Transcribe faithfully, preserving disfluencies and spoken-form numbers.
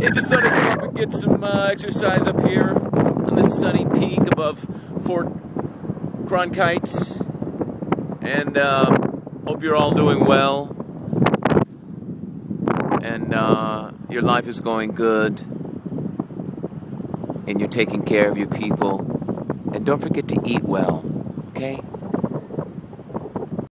Yeah, just thought I'd come up and get some uh, exercise up here on this sunny peak above Fort Cronkite. And um, hope you're all doing well. And uh, your life is going good. And you're taking care of your people. And don't forget to eat well, okay?